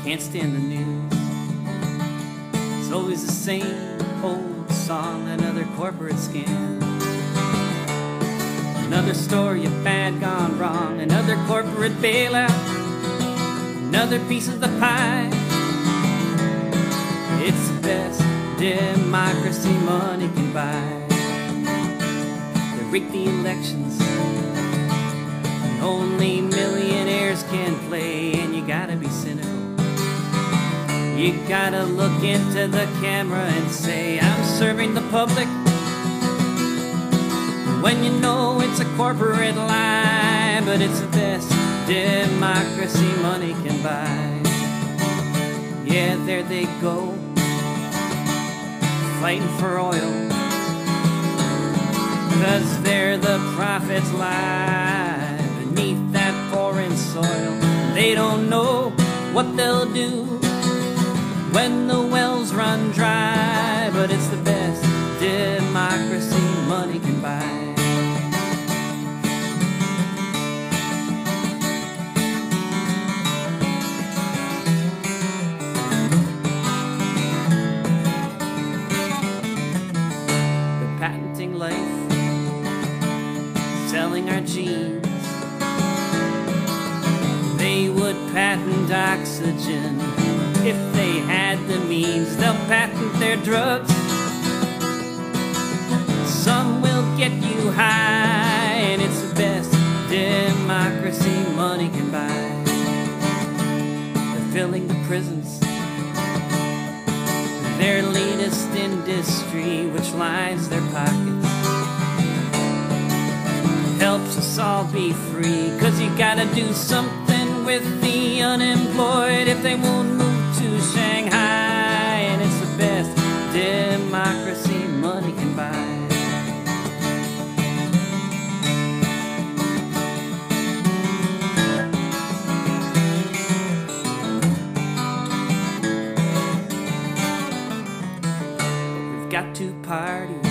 can't stand the news. It's always the same old song, another corporate scam. Another story of bad gone wrong, another corporate bailout, another piece of the pie. It's the best democracy money can buy. They rig the elections, and only millionaires can play, and you gotta be cynical. You gotta look into the camera and say, I'm serving the public, when you know it's a corporate lie. But it's the best democracy money can buy. Yeah, there they go, fighting for oil, 'cause there the profits lie beneath that foreign soil. They don't know what they'll do when the wells run dry. But it's the best democracy money can buy. They're patenting life, selling our genes. They would patent oxygen if they had the means. They'll patent their drugs, some will get you high, and it's the best democracy money can buy. They're filling the prisons, their latest industry, which lines their pockets, helps us all be free. 'Cause you gotta do something with the unemployed if they won't move to Shanghai. And it's the best democracy money can buy. We've got 2 parties,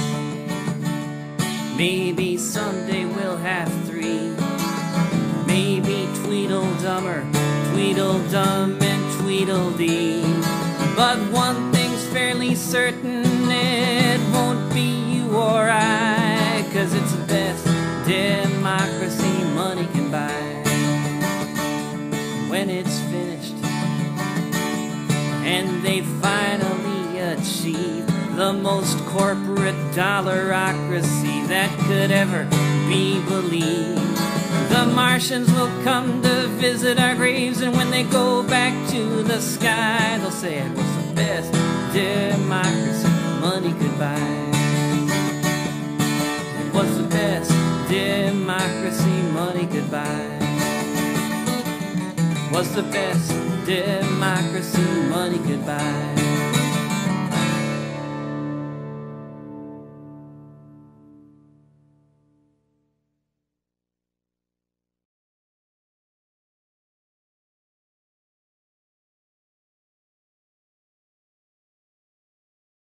maybe someday we'll have 3. Maybe Tweedledum or Tweedledum and Tweedledee. But one thing's fairly certain, it won't be you or I, 'cause it's the best democracy money can buy. When it's finished and they finally achieve the most corporate dollarocracy that could ever be believed, the Martians will come to visit our graves, and when they go back to the sky, they'll say it was the best democracy money could buy. It was the best democracy money could buy. Was the best democracy money could buy.